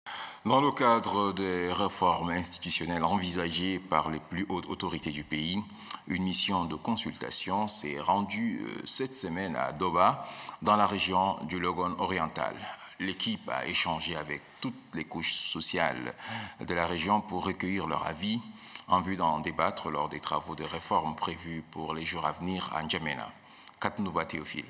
Dans le cadre des réformes institutionnelles envisagées par les plus hautes autorités du pays, une mission de consultation s'est rendue cette semaine à Doba, dans la région du Logone oriental. L'équipe a échangé avec toutes les couches sociales de la région pour recueillir leur avis en vue d'en débattre lors des travaux de réforme prévus pour les jours à venir à N'Djamena. Katnouba Théophile.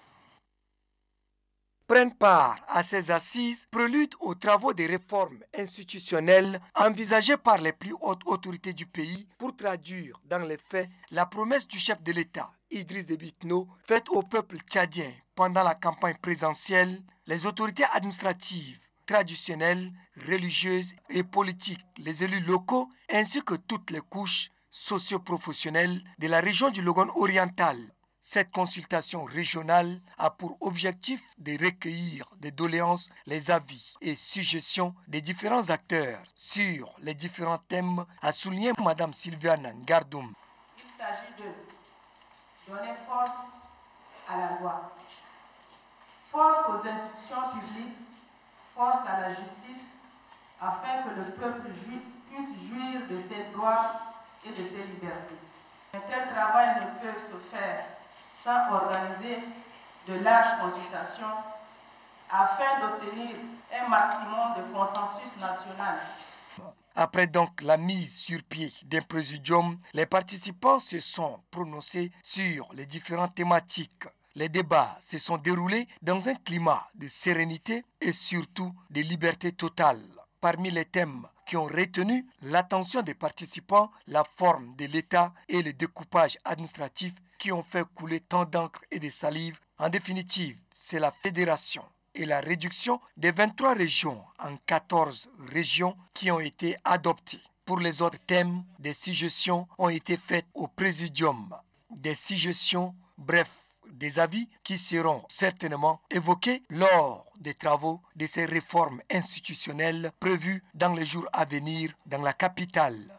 Prennent part à ces assises prélude aux travaux de réformes institutionnelles envisagées par les plus hautes autorités du pays pour traduire dans les faits la promesse du chef de l'État, Idriss Déby Itno, faite au peuple tchadien pendant la campagne présidentielle. Les autorités administratives, traditionnelles, religieuses et politiques, les élus locaux ainsi que toutes les couches socio-professionnelles de la région du Logone oriental. Cette consultation régionale a pour objectif de recueillir des doléances, les avis et suggestions des différents acteurs sur les différents thèmes, a souligné Mme Sylviane Ngardoum. Il s'agit de donner force à la loi, force aux institutions publiques, force à la justice, afin que le peuple puisse jouir de ses droits et de ses libertés. Un tel travail ne peut se faire sans organiser de larges consultations afin d'obtenir un maximum de consensus national. Après donc la mise sur pied d'un présidium, les participants se sont prononcés sur les différentes thématiques. Les débats se sont déroulés dans un climat de sérénité et surtout de liberté totale. Parmi les thèmes qui ont retenu l'attention des participants, la forme de l'État et le découpage administratif qui ont fait couler tant d'encre et de salive. En définitive, c'est la fédération et la réduction des 23 régions en 14 régions qui ont été adoptées. Pour les autres thèmes, des suggestions ont été faites au présidium. Des suggestions, bref, des avis qui seront certainement évoqués lors des travaux de ces réformes institutionnelles prévues dans les jours à venir dans la capitale.